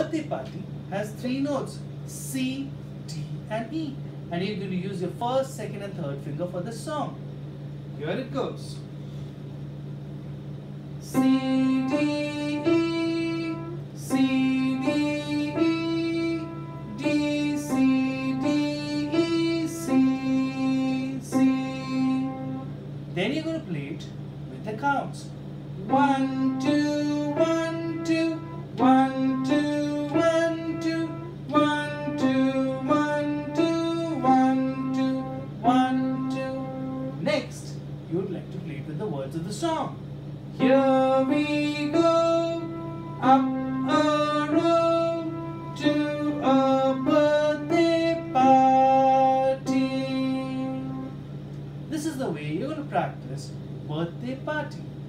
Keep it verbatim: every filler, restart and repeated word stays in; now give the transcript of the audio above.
birthday party has three notes, C, D and E. And you're going to use your first, second and third finger for this song. Here it goes. C, D, E, C, D, E, D, C, D, E, C, C. Then you're going to play it with the counts. One, two, one, two, one, two, one, two, one, two, one, two, one, two, one, two. Next, you would like to play it with the words of the song. Here we go, up a road to a birthday party. This is the way you're going to practice birthday party.